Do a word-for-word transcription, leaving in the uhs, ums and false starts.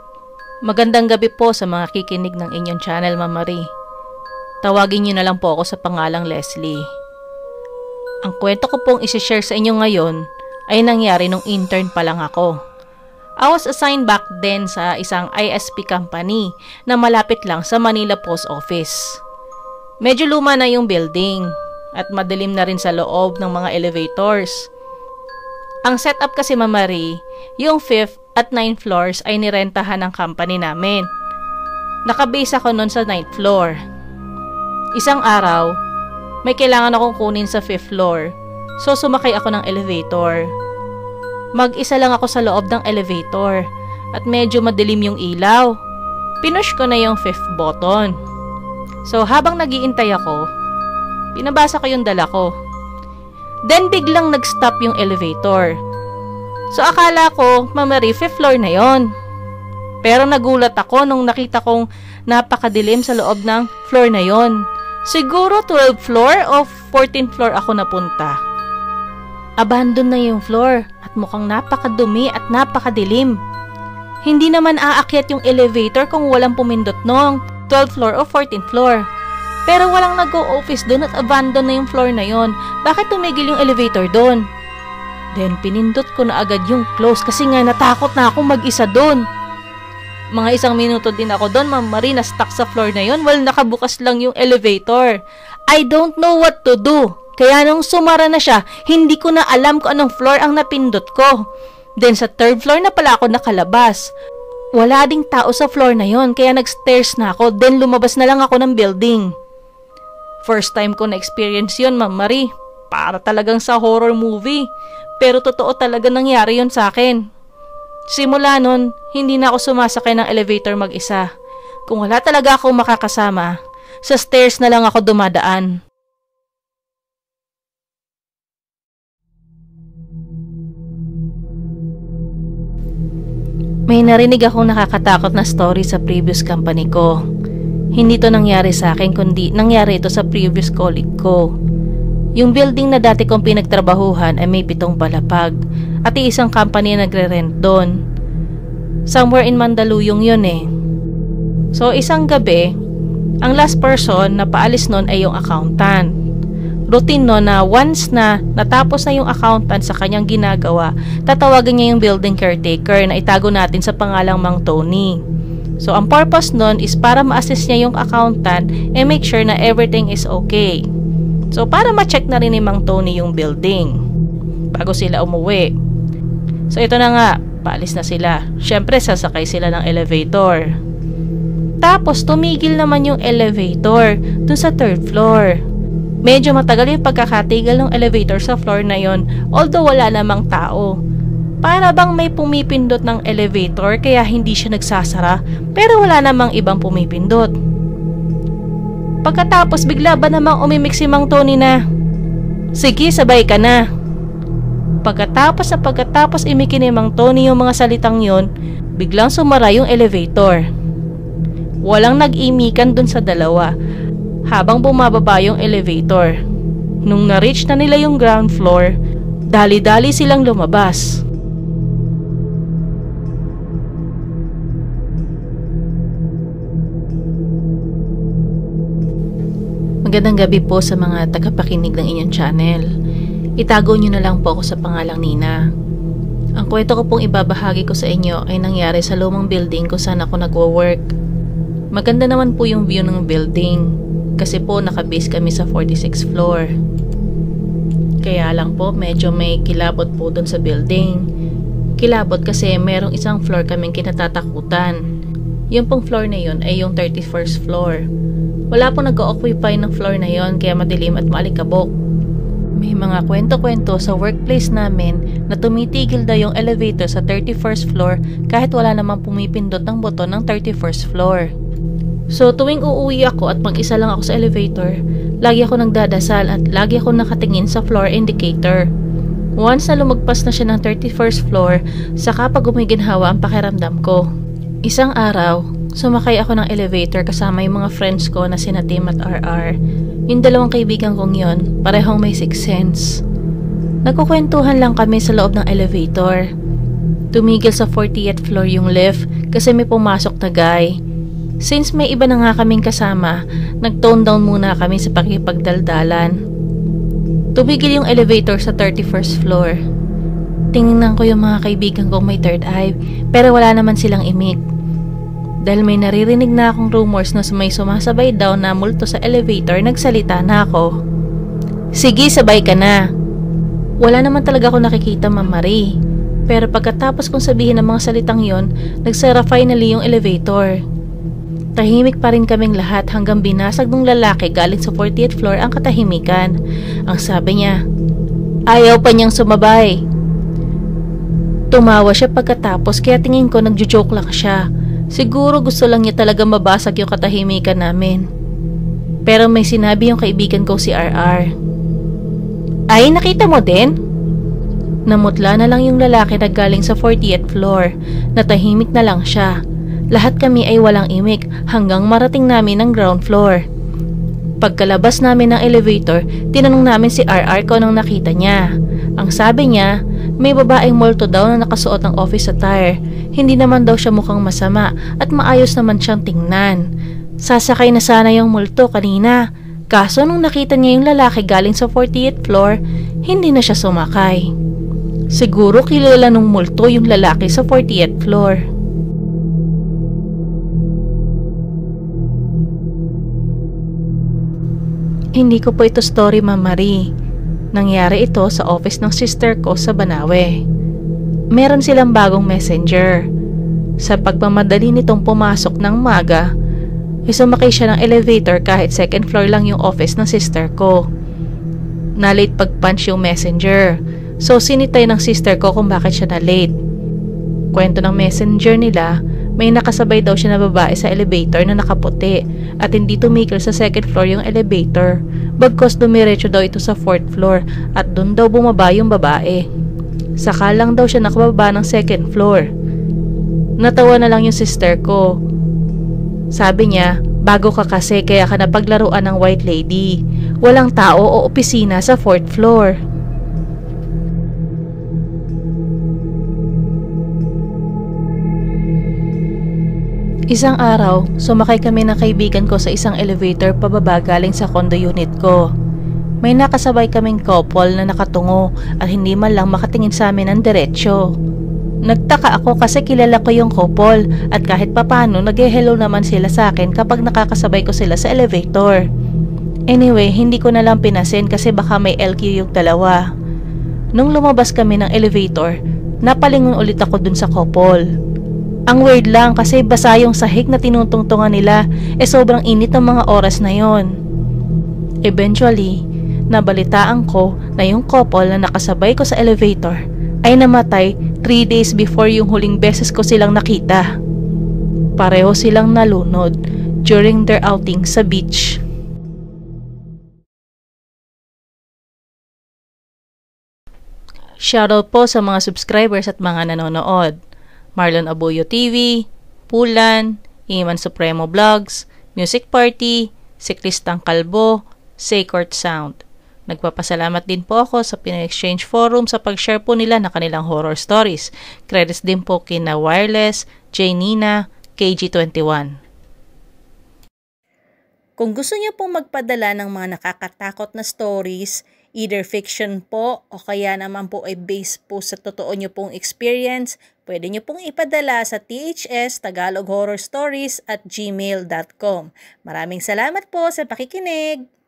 Magandang gabi po sa mga kikinig ng inyong channel, Ma'am Marie. Tawagin niyo na lang po ako sa pangalang Leslie. Ang kwento ko pong isi-share sa inyo ngayon ay nangyari nung intern pa lang ako. I was assigned back then sa isang I S P company na malapit lang sa Manila Post Office. Medyo luma na yung building at madilim na rin sa loob ng mga elevators. Ang setup kasi, Ma'am Marie, yung fifth at ninth floors ay nirentahan ng company namin. Nakabase ako nun sa ninth floor. Isang araw, may kailangan akong kunin sa fifth floor, so sumakay ako ng elevator. Mag-isa lang ako sa loob ng elevator at medyo madilim yung ilaw. Pinush ko na yung fifth button. So habang nag-iintay ako, pinabasa ko yung dala ko. Then biglang nag-stop yung elevator. So akala ko, Ma'am Marie, fifth floor na yon. Pero nagulat ako nung nakita kong napakadilim sa loob ng floor na yon. Siguro twelfth floor o fourteenth floor ako napunta. Abandon na yung floor at mukhang napakadumi at napakadilim. Hindi naman aakyat yung elevator kung walang pumindot nung twelfth floor o fourteenth floor. Pero walang nag-o-office doon at abandon na yung floor na yon. Bakit tumigil yung elevator doon? Then pinindot ko na agad yung close kasi nga natakot na ako mag-isa doon. Mga isang minuto din ako doon, Ma'am Marie, na stuck sa floor na yon while nakabukas lang yung elevator. I don't know what to do. Kaya nung sumara na siya, hindi ko na alam kung anong floor ang napindot ko. Then sa third floor na pala ako nakalabas. Wala ding tao sa floor na yon, kaya nag-stairs na ako, then lumabas na lang ako ng building. First time ko na-experience yun, Ma'am Marie. Para talagang sa horror movie. Pero totoo talaga nangyari yun sa akin. Simula nun, hindi na ako sumasakay ng elevator mag-isa. Kung wala talaga akong makakasama, sa stairs na lang ako dumadaan. May narinig akong nakakatakot na story sa previous company ko. Hindi to nangyari sa akin, kundi nangyari ito sa previous colleague ko. Yung building na dati kong pinagtrabahuhan ay may pitong palapag at isang company na nagre-rent doon. Somewhere in Mandaluyong yun eh. So isang gabi, ang last person na paalis nun ay yung accountant. Routine no na once na natapos na yung accountant sa kanyang ginagawa, tatawagan niya yung building caretaker na itago natin sa pangalang Mang Tony. So ang purpose nun is para ma-assist niya yung accountant and make sure na everything is okay. So para ma-check na rin ni Mang Tony yung building bago sila umuwi. So ito na nga, paalis na sila. Syempre sasakay sila ng elevator. Tapos tumigil naman yung elevator dun sa third floor. Medyo matagal yung pagkakatigil ng elevator sa floor na yon, although wala namang tao. Para bang may pumipindot ng elevator kaya hindi siya nagsasara, pero wala namang ibang pumipindot. Pagkatapos bigla ba namang umimik si Mang Tony na, "Sige, sabay ka na." Pagkatapos na pagkatapos imikin ni Mang Tony yung mga salitang yon, biglang sumara yung elevator. Walang nag-imikan dun sa dalawa habang bumababa yung elevator. Nung na-reach na nila yung ground floor, dali-dali silang lumabas. Magandang gabi po sa mga tagapakinig ng inyong channel. Itago nyo na lang po ako sa pangalang Nina. Ang kwento ko pong ibabahagi ko sa inyo ay nangyari sa lumang building kung saan ako nagwo-work. Maganda naman po yung view ng building kasi po nakabase kami sa forty-sixth floor. Kaya lang po medyo may kilabot po dun sa building. Kilabot kasi merong isang floor kaming kinatatakutan. Yung pong floor na yun ay yung thirty-first floor. Wala pong nag-occupy ng floor na yon kaya madilim at maalikabok. May mga kwento-kwento sa workplace namin na tumitigil daw yung elevator sa thirty-first floor kahit wala namang pumipindot ng buton ng thirty-first floor. So tuwing uuwi ako at mag-isa lang ako sa elevator, lagi ako nagdadasal at lagi ako nakatingin sa floor indicator. Once na lumagpas na siya ng thirty-first floor, saka pag gumiginhawa ang pakiramdam ko. Isang araw, sumakay ako ng elevator kasama yung mga friends ko na sina Tim at R R. Yung dalawang kaibigan kong yon, parehong may sixth sense. Nagkukwentuhan lang kami sa loob ng elevator. Tumigil sa fortieth floor yung lift kasi may pumasok na guy. Since may iba na nga kaming kasama, nag-tone down muna kami sa pakipagdaldalan. Tumigil yung elevator sa thirty-first floor. Tingnan ko yung mga kaibigan kong may third eye pero wala naman silang imik. Dahil may naririnig na akong rumors na may sumasabay daw na multo sa elevator, nagsalita na ako. Sige, sabay ka na. Wala naman talaga ako nakikita, Ma'am Marie. Pero pagkatapos kong sabihin ang mga salitang yon, nagsara finally yung elevator. Tahimik pa rin kaming lahat hanggang binasag ng lalaki galing sa fortieth floor ang katahimikan. Ang sabi niya, ayaw pa niyang sumabay. Tumawa siya pagkatapos kaya tingin ko nagjo-joke lang siya. Siguro gusto lang niya talaga mabasag yung katahimikan namin. Pero may sinabi yung kaibigan ko si R R. Ay, nakita mo din? Namutla na lang yung lalaki na galing sa fortieth floor. Natahimik na lang siya. Lahat kami ay walang imik hanggang marating namin ang ground floor. Pagkalabas namin ng elevator, tinanong namin si R R kung anong nakita niya. Ang sabi niya, may babaeng multo daw na nakasuot ng office attire. Hindi naman daw siya mukhang masama at maayos naman siyang tingnan. Sasakay na sana yung multo kanina. Kaso nung nakita niya yung lalaki galing sa fortieth floor, hindi na siya sumakay. Siguro kilala nung multo yung lalaki sa fortieth floor. Hindi ko po ito story, Ma'am Marie. Nangyari ito sa office ng sister ko sa Banawe. Meron silang bagong messenger. Sa pagmamadali nitong pumasok ng maga, ay sumakay siya ng elevator kahit second floor lang yung office ng sister ko. Na-late pag-punch yung messenger. So sinitay ng sister ko kung bakit siya na-late. Kwento ng messenger nila, may nakasabay daw siya na babae sa elevator na nakaputi at hindi tumigil sa second floor yung elevator. Bagkos dumiretso daw ito sa fourth floor at doon daw bumaba yung babae. Saka lang daw siya nakababa ng second floor. Natawa na lang yung sister ko. Sabi niya, bago ka kasi kaya ka napaglaruan ng white lady. Walang tao o opisina sa fourth floor. Isang araw, sumakay kami ng kaibigan ko sa isang elevator pababa galing sa condo unit ko. May nakasabay kaming couple na nakatungo at hindi man lang makatingin sa amin ng diretsyo. Nagtaka ako kasi kilala ko yung couple at kahit papano nag-hello naman sila sa akin kapag nakakasabay ko sila sa elevator. Anyway, hindi ko na lang pinasin kasi baka may L Q yung dalawa. Nung lumabas kami ng elevator, napalingon ulit ako dun sa couple. Ang weird lang kasi basa yung sahig na tinutungtungan nila, eh sobrang init ng mga oras na yon. Eventually, nabalitaan ko na yung couple na nakasabay ko sa elevator ay namatay three days before yung huling beses ko silang nakita. Pareho silang nalunod during their outing sa beach. Shoutout po sa mga subscribers at mga nanonood. Marlon Abuyo T V, Pulan, Iman Supremo Vlogs, Music Party, Siklistang Kalbo, Saycourt Sound. Nagpapasalamat din po ako sa Pinoy Exchange Forum sa pag-share po nila ng kanilang horror stories. Credits din po kina Wireless, J Nina, K G twenty-one. Kung gusto niyo pong magpadala ng mga nakakatakot na stories, either fiction po o kaya naman po ay based po sa totoo niyo pong experience, pwede niyo pong ipadala sa t h s tagalog horror stories at gmail dot com. Maraming salamat po sa pakikinig!